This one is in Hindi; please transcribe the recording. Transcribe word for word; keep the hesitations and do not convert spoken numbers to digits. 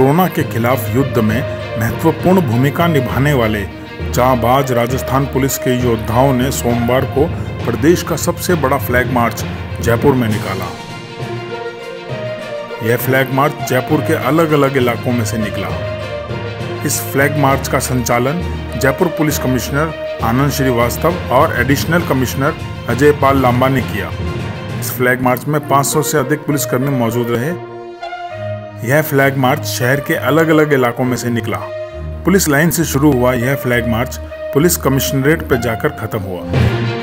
कोरोना के खिलाफ युद्ध में महत्वपूर्ण भूमिका निभाने वाले जांबाज राजस्थान पुलिस के योद्धाओं ने सोमवार को प्रदेश का सबसे बड़ा फ्लैग मार्च जयपुर में निकाला। यह फ्लैग मार्च जयपुर के अलग अलग इलाकों में से निकला। इस फ्लैग मार्च का संचालन जयपुर पुलिस कमिश्नर आनंद श्रीवास्तव और एडिशनल कमिश्नर अजय पाल लांबा ने किया। इस फ्लैग मार्च में पाँच सौ से अधिक पुलिसकर्मी मौजूद रहे। यह फ्लैग मार्च शहर के अलग अलग इलाकों में से निकला। पुलिस लाइन से शुरू हुआ यह फ्लैग मार्च पुलिस कमिश्नरेट पर जाकर खत्म हुआ।